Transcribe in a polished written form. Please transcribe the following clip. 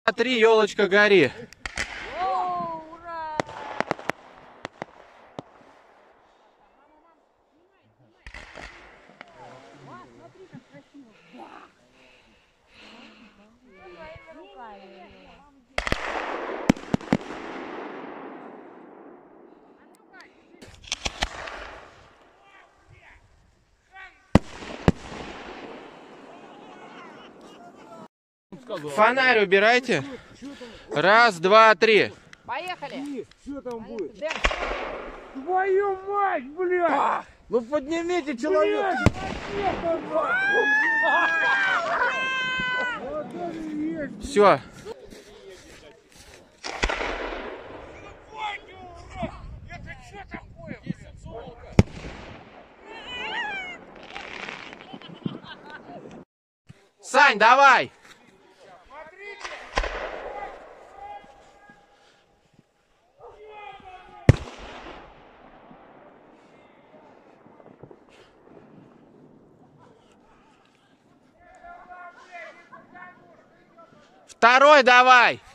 3, елочка, гори. О, ура! Смотри, как красиво. Своими руками. Фонарь убирайте. Раз, два, три. Поехали. Что там будет? Дэн, Твою мать, блядь! Ну поднимите человека. Все. Это что такое? Сань, давай. Второй давай.